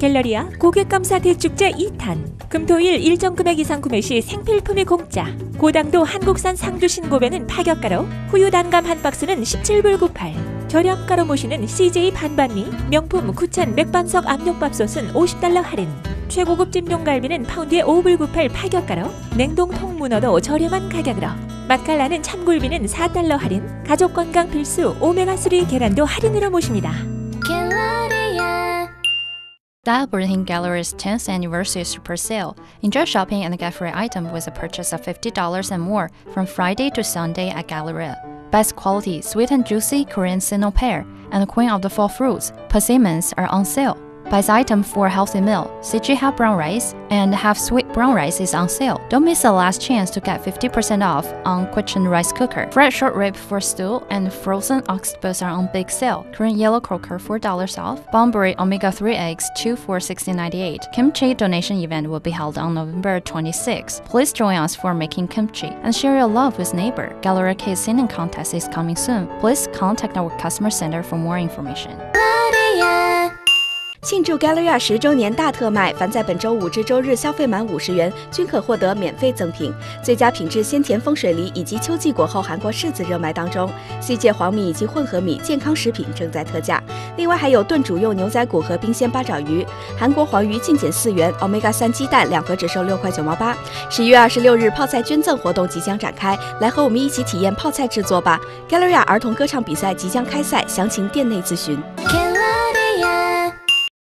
갤러리아 고객감사 대축제 2탄. 금토일 일정 금액 이상 구매 시 생필품이 공짜. 고당도 한국산 상주 신고배는 파격가로, 후유 단감 한 박스는 17불 98. 저렴가로 모시는 CJ 반반미, 명품 구찬 맥반석 압력밥솥은 50달러 할인. 최고급 찜용갈비는 파운드에 5불 98 파격가로, 냉동 통문어도 저렴한 가격으로. 맛깔나는 참굴비는 4달러 할인. 가족 건강 필수 오메가3 계란도 할인으로 모십니다. Style Berlin Gallery's 10th anniversary super sale. Enjoy shopping and get free item with a purchase of $50 and more from Friday to Sunday at Galleria. Best quality, sweet and juicy Korean Sino pear and the queen of the fall fruits, persimmons are on sale. Buy item for a healthy meal. CG half brown rice and half sweet brown rice is on sale. Don't miss the last chance to get 50% off on kitchen rice cooker. Fried short rib for stew and frozen octopus are on big sale. Korean yellow croaker $4 off. Bonbury omega-3 eggs 2 for $16.98. Kimchi donation event will be held on November 26. Please join us for making kimchi and share your love with neighbor. Galleria Case singing contest is coming soon. Please contact our customer center for more information. 庆祝 Galleria 10周年大特卖，凡在本周5至周日消费满50元，均可获得免费赠品。最佳品质鲜甜风水梨以及秋季果后韩国柿子热卖当中，C界黄米以及混合米健康食品正在特价。另外还有炖煮用牛仔骨和冰鲜八爪鱼，韩国黄鱼净减4元 ，Omega 3鸡蛋2盒只售6块9毛8。11月26日泡菜捐赠活动即将展开，来和我们一起体验泡菜制作吧。Galleria 儿童歌唱比赛即将开赛，详情店内咨询。